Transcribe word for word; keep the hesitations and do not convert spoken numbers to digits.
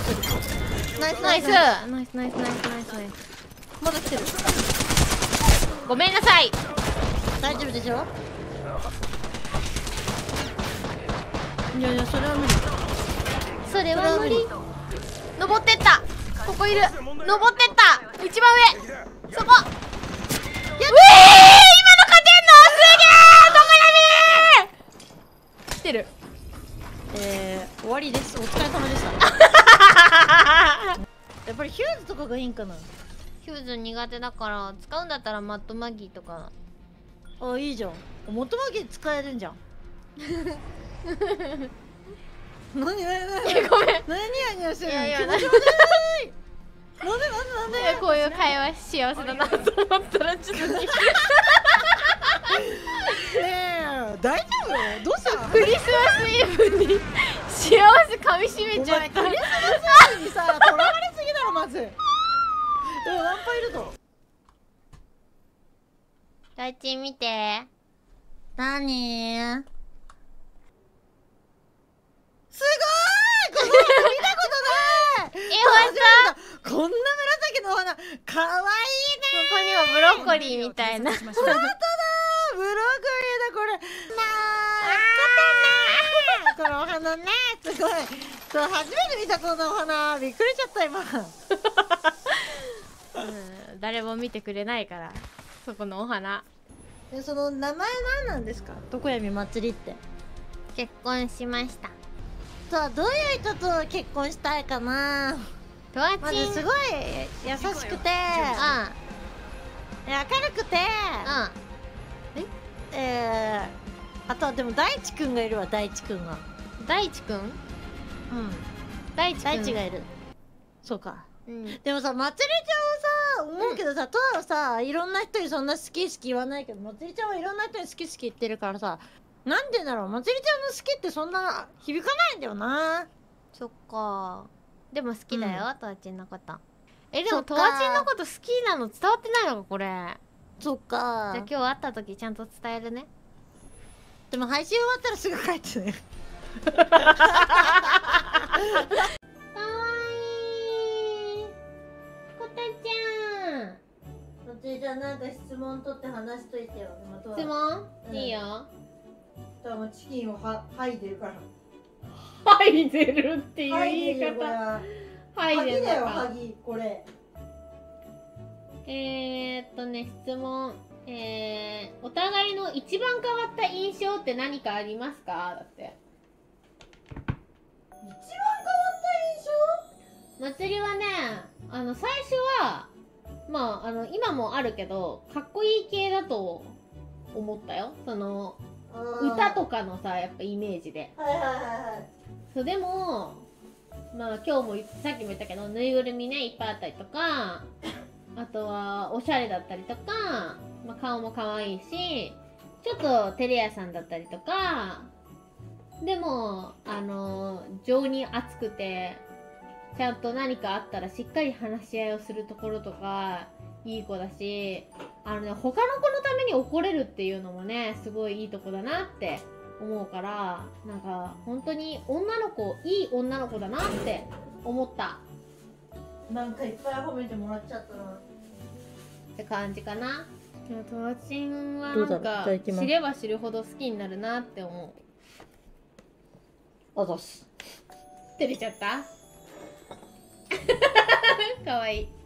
ナイスナイスナイスナイスナイスナイスナイスナイス。 まだ来てる。 ごめんなさい。 大丈夫でしょ。いやいや、それは無理。 それは無理。登ってった。ここいる。登ってった。一番上。そこ。やっうえー、今の勝てんのすげえ。どこやみー。来てる。 えー、終わりです。お疲れ様でした。やっぱりヒューズとかがいいんかな。 ヒューズ苦手だから使うんだったらマットマギーとか。 あ、いいじゃん。元マギー使えるんじゃん。何何何ごめん。 何ニヤニヤしてるの。 いやいや、 気持ち悪い。なんでなんでなんで。 こういう会話幸せだなと思ったらちょっとねえ、大丈夫？どうした？ クリスマスイブに幸せ噛みしめちゃった。 クリスマスイブにさ、とらわれすぎだろまず。でもナンパいるぞ。 大ち見て。 なにー？すごーい！この花見たことない。 え、ほんと？ こんな紫のお花、かわいいねー。ここにもブロッコリーみたいな。 ー。本当だー、ブロッコリーだこれ。なー、このお花ね、すごい。そう、初めて見たこのお花、びっくりしちゃった今。 うん、誰も見てくれないから、そこのお花。 で、その名前何なんですか？常闇祭りって。 結婚しました。 さあ、どういう人と結婚したいかな。 とわちん、 まずすごい優しくて、明るくて、 うん、 ええー、あとはでも大地くんがいるわ。大地くんが、 大地くん、うん、大地くん、 大地がいる。そうか、 うん、 でもさ、まつりちゃんはさ、思うけどさ、とわはさ、いろんな人にそんな好き好き言わないけど、まつりちゃんはいろんな人に好き好き言ってるからさ、なんでだろう、まつりちゃんの好きってそんな響かないんだよな。 そっか。でも好きだよ、とわちんのこと。え、でそっかもとわちんのこと好きなの伝わってないのかこれ。 そっか。 じゃあ今日会った時ちゃんと伝えるね。 でも配信終わったらすぐ帰ってね。 かわいいこたちゃん。 まつりちゃん、なんか質問取って話しといてよ。 質問、 うん、 いいよ。 多分チキンをは剥いでるから。 剥いでるっていう言い方。剥いでるのか。 剥ぎこれ。 えーっとね、質問。えー、お互いの一番変わった印象って何かありますか？だって。 一番変わった印象？ 祭りはね、あの最初はまああの今もあるけどかっこいい系だと思ったよ。その歌とかのさ、やっぱイメージで。 はいはいはいはい。 そう、でもまあ今日もさっきも言ったけど、ぬいぐるみねいっぱいあったりとか、あとはおしゃれだったりとか、まあ、顔も可愛いし、ちょっとテレ屋さんだったりとか、でもあの情に熱くて、ちゃんと何かあったらしっかり話し合いをするところとかいい子だし、あのね、他の子のために怒れるっていうのもね、すごいいいとこだなって思うから、なんか本当に女の子、いい女の子だなって思った。 なんかいっぱい褒めてもらっちゃったなって感じかな。でもとわちんはなんか知れば知るほど好きになるなって思う。 あざす。 照れちゃったかわいい。